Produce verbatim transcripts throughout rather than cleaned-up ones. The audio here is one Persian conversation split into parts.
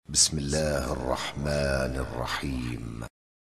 بسم الله الرحمن الرحیم.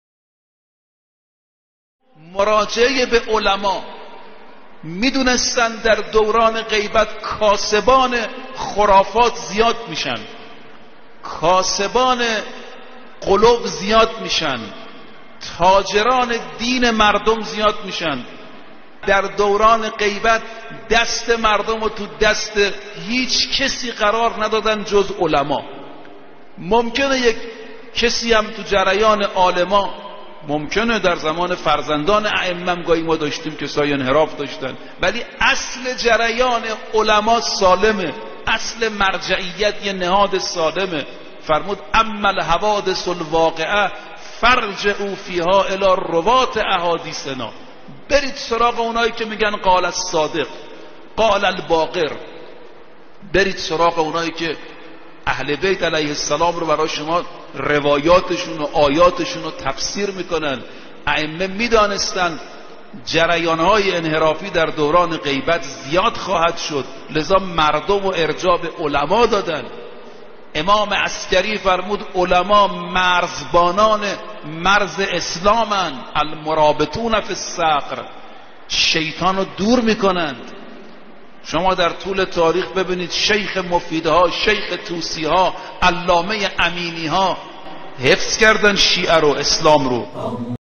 مراجعه به علما. میدونستن در دوران غیبت کاسبان خرافات زیاد میشن، کاسبان قلوب زیاد میشن، تاجران دین مردم زیاد میشن. در دوران غیبت دست مردم رو تو دست هیچ کسی قرار ندادن جز علما. ممکنه یک کسی هم تو جریان عالما، ممکنه در زمان فرزندان ائمه گاهی ما داشتیم کسای انحراف داشتن، ولی اصل جریان علما سالمه، اصل مرجعیت یه نهاد سالمه. فرمود اما الحوادث الواقعه فرجعوا فیها الی روات احادیثنا. برید سراغ اونایی که میگن قال الصادق قال الباقر، برید سراغ اونایی که اهل بیت علیه السلام رو برای شما روایاتشون و آیاتشون رو تفسیر میکنن. ائمه میدانستن جریانهای انحرافی در دوران غیبت زیاد خواهد شد، لذا مردم و ارجاع به علما دادن. امام عسکری فرمود علما مرزبانان مرز اسلامن، المرابطون فی الصقر، شیطان رو دور میکنند. شما در طول تاریخ ببینید شیخ مفیدها، شیخ توسی ها، علامه امینی ها حفظ کردن شیعه رو، اسلام رو.